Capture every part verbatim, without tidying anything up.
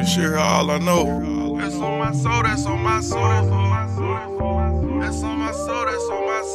Shit here all I know. That's on my soul, that's on my soul. That's on my soul, that's on my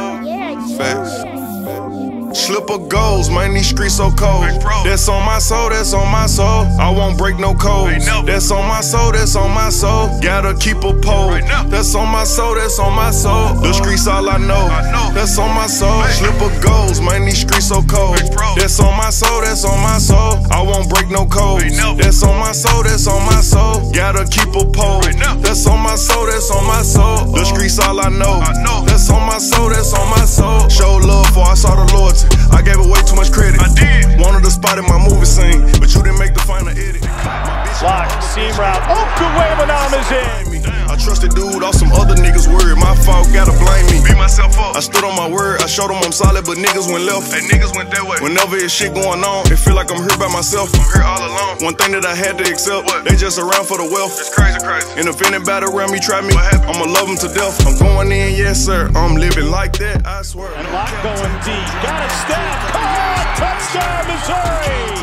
soul. Facts. Slipper goals, man, these streets so cold. That's on my soul, that's on my soul. I won't break no codes. That's on my soul, that's on my soul. Gotta keep a pole. That's on my soul, that's on my soul. The streets all I know. That's on my soul. Slipper goals, man, these streets so cold. That's on my soul, that's on my soul. I won't break no codes. That's on my soul, that's on my soul. Gotta keep a pole. That's on my soul, that's on my soul. The streets all I know. That's on my soul, that's on my soul. Show love for I saw the loyalty. I gave it way too much credit. I did. Wanted to spot in my movie scene, but you didn't make the final edit. Lock, seam route. Oh, good way, Manam is in. I trusted dude off some other niggas' word. My fault, gotta blame me. Beat myself up. I stood on my word. I showed them I'm solid, but niggas went left. And niggas went that way. Whenever it's shit going on, it feel like I'm here by myself. I'm here all alone. One thing that I had to accept, what? They just around for the wealth. It's crazy, crazy. And if anybody around me try me, I'ma love them to death. I'm going in, yes sir. I'm living like that, I swear. And Lock going deep. Got it, step. Oh, touchdown, Missouri.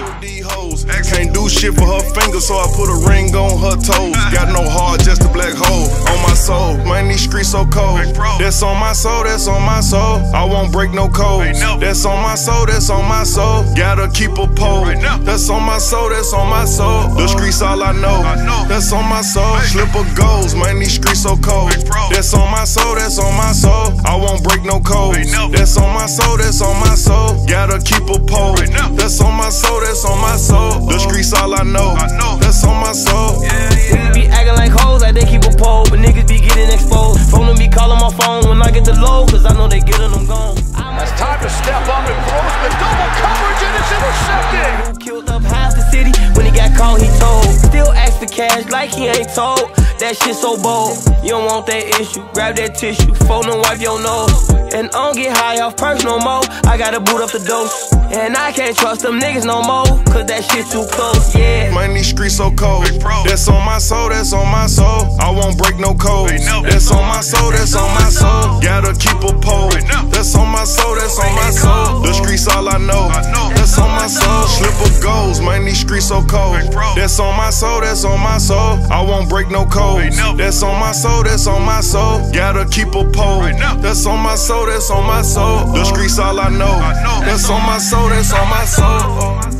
Can't do shit for her fingers, so I put a ring on her toes. Got no heart, just a black hole on my soul. Man, these streets so cold. That's on my soul, that's on my soul. I won't break no codes. That's on my soul, that's on my soul. Gotta keep a pole. That's on my soul, that's on my soul. The streets all I know. That's on my soul. Slipper goals, man, these streets so cold. That's on my soul, that's on my soul. I won't break no codes. That's on my soul, that's on my soul. Gotta keep a pole. That's on my soul, that's on my soul. The streets all I know. That's on my soul. Niggas be acting like hoes, like they keep a pole, but niggas be getting exposed. Phone them be calling my phone when I get the low, cause I know they getting them gone. It's time to step up and close the double coverage, and it's intercepted. Who killed up half the city? When he got caught, he told. Still ask for cash like he ain't told. That shit so bold. You don't want that issue. Grab that tissue, phone and wipe your nose. And I don't get high off perks no more. I gotta boot up the dose. And I can't trust them niggas no more, cause that shit too close, yeah. Man, these streets so cold. That's on my soul, that's on my soul. I won't break no codes. That's on my soul, that's on my soul. Gotta keep a pole. That's on my soul, that's on my soul. The streets all I know. That's on my soul. Slipper goals, man, these streets so cold. That's on my soul, that's on my soul. I won't break no codes. That's on my soul, that's on my soul. Gotta keep a pole. That's on my soul, that's on my soul. The streets all I know. That's on my soul, that's on my soul.